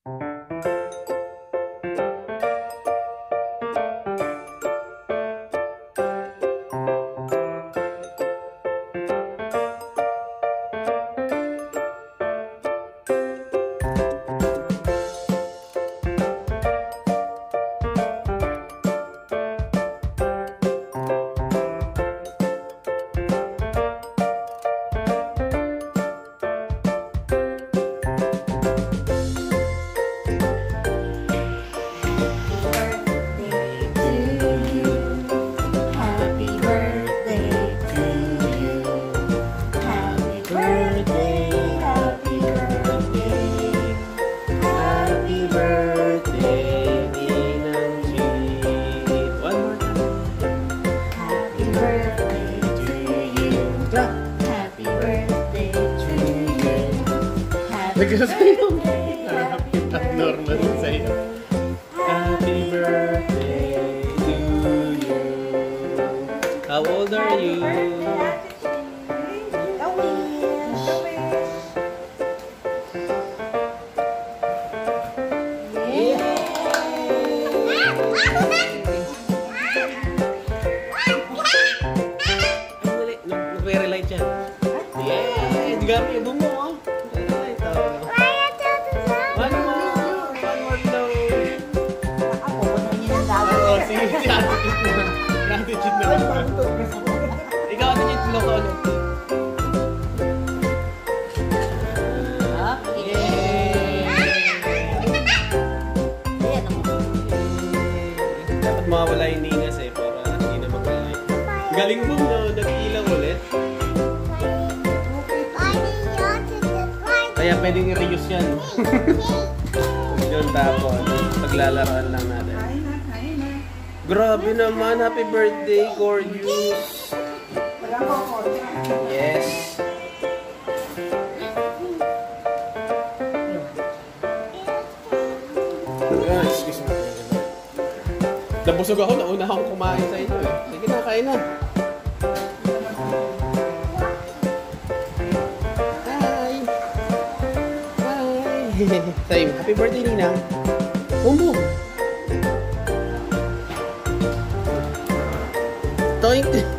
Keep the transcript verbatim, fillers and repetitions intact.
Nagkasa sa'yo. Normal sa'yo. Happy birthday to you. How old are you? Nagre-relight yan. Yeah! Gami, ibo mo oh. Gratitude na lang. Ikaw ate Chit, vlog ko ulit. Dapat mawawala yung ningas eh, para hindi na mag-light. Galing mo na, nag-ilaw ulit. Kaya pwedeng i-reuse yan. Yun, tapos paglalaraan lang natin. Grabe naman, happy birthday, gorgeous. Yes. Ah, excuse me. Nabusog ako, nauna akong kumain sa inyo eh. Sige na, kain na. Hi! Hi! Sa'yo, happy birthday, Ninang. Bum-bum! Toink!